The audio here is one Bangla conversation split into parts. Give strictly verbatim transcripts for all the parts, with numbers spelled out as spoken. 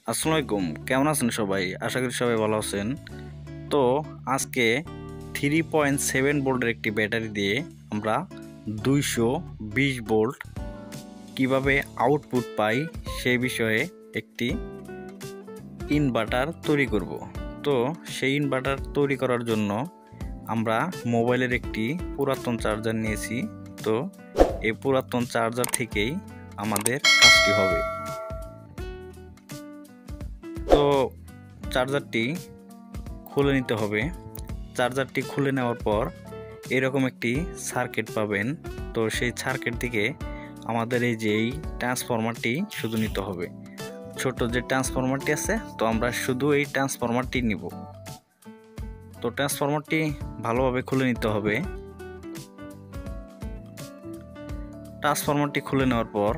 আসসালামু আলাইকুম, কেমন আছেন সবাই? আশা করি সবাই ভালো আছেন। তো আজকে থ্রি পয়েন্ট সেভেন ভোল্টের একটি ব্যাটারি দিয়ে আমরা দুইশো বিশ ভোল্ট কিভাবে আউটপুট পাই সেই বিষয়ে একটি ইনভার্টার তৈরি করব। তো সেই ইনভার্টার তৈরি করার জন্য আমরা মোবাইলের একটি পুরাতন চার্জার নিয়েছি। তো এই পুরাতন চার্জার থেকেই আমাদের কাজটি হবে। তো চার্জারটি খুলে নিতে হবে। চার্জারটি খুলে নেওয়ার পর এরকম একটি সার্কিট পাবেন। তো সেই সার্কিট থেকে আমাদের এই যে এই ট্রান্সফরমারটি শুধু নিতে হবে। ছোট যে ট্রান্সফরমারটি আছে, তো আমরা শুধু এই ট্রান্সফরমারটি নিব। তো ট্রান্সফরমারটি ভালোভাবে খুলে নিতে হবে। ট্রান্সফরমারটি খুলে নেওয়ার পর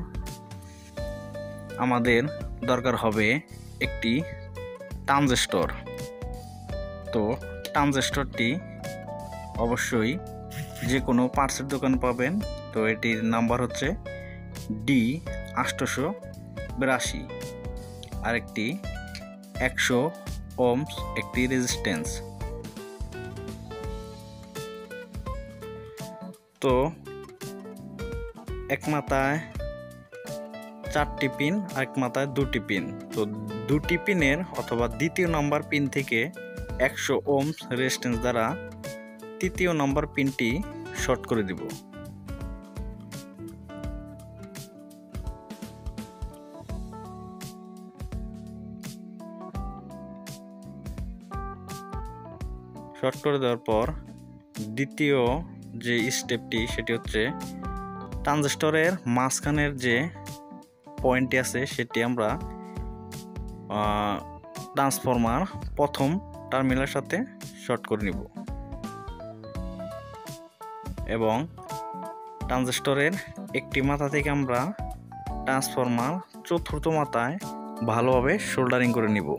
আমাদের দরকার হবে একটি ট্রানজিস্টর। তো ট্রানজিস্টরটি অবশ্যই যে কোনো পার্টসের দোকানে পাবেন। তো এটির নাম্বার হচ্ছে ডি আটশো বিরাশি, আর একটি একশো ওহমস একটি রেজিস্ট্যান্স। তো এক মাথায় চারটি পিন, এক মাথায় দুটি পিন। তো দুটি পিনের অথবা দ্বিতীয় নম্বর পিন থেকে একশো ওহমস রেজিস্ট্যান্স দ্বারা তৃতীয় নম্বর পিনটি শর্ট করে দিব। শর্ট করে দেওয়ার পর দ্বিতীয় যে স্টেপটি সেটি হচ্ছে ট্রানজিস্টরের মাঝখানের যে পয়েন্টটি আছে সেটি আমরা ট্রান্সফরমার প্রথম টার্মিনালের সাথে শর্ট করে নিব এবং ট্রানজিস্টরের একটি মাথা থেকে আমরা ট্রান্সফরমার চতুর্থ মাথায় ভালোভাবে সোল্ডারিং করে নিব।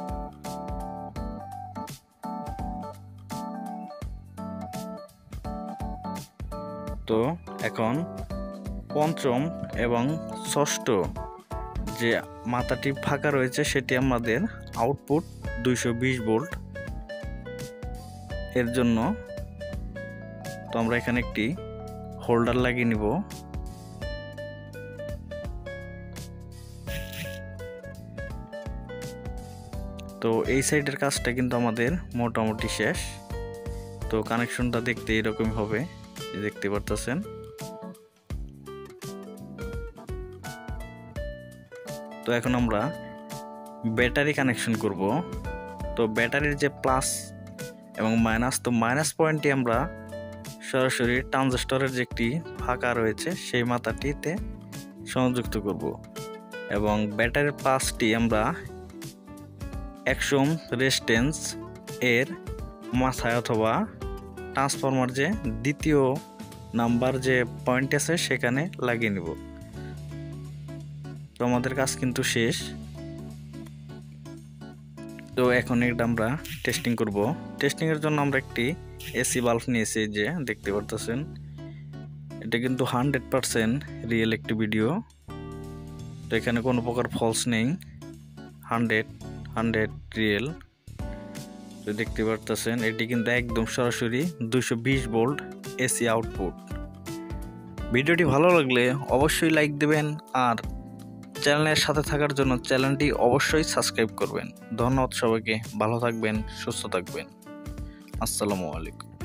তো এখন পঞ্চম এবং ষষ্ঠ যে মাথাটি ফাঁকা রয়েছে সেটি আমাদের আউটপুট দুইশো বিশ ভোল্ট এর জন্য। তো আমরা এখানে একটি হোল্ডার লাগিয়ে নিব। তো এই সাইডের কাজটা কিন্তু আমাদের মোটামুটি শেষ। তো কানেকশনটা দেখতে এরকম হবে, দেখতে পারতেছেন। তো এখন আমরা ব্যাটারি কানেকশন করব। তো ব্যাটারির যে প্লাস এবং মাইনাস, তো মাইনাস পয়েন্টটি আমরা সরাসরি ট্রানজিস্টরের যে একটি ফাঁকা রয়েছে সেই মাথাটিতে সংযুক্ত করব এবং ব্যাটারির প্লাসটি আমরা একশো ওহম রেজিস্ট্যান্স এর মাথায় অথবা ট্রান্সফরমার যে দ্বিতীয় নাম্বার যে পয়েন্ট আছে সেখানে লাগিয়ে নিব। তো আমাদের কাজ কিন্তু শেষ। তো এখন এটা আমরা টেস্টিং করব। টেস্টিং এর জন্য আমরা একটি এসি বাল্ব নিয়েছি, যে দেখতে পারতেছেন। এটা কিন্তু হান্ড্রেড পারসেন্ট রিয়েল একটি ভিডিও। তো এখানে কোনো প্রকার ফলস নেই, হান্ড্রেড হান্ড্রেড রিয়েল। তো দেখতে পারতেছেন এটি কিন্তু একদম সরাসরি দুইশো বিশ ভোল্ট এসি আউটপুট। ভিডিওটি ভালো লাগলে অবশ্যই লাইক দেবেন, আর চ্যানেলের সাথে থাকার জন্য চ্যানেলটি অবশ্যই সাবস্ক্রাইব করবেন। ধন্যবাদ সবাইকে, ভালো থাকবেন, সুস্থ থাকবেন। আসসালামু আলাইকুম।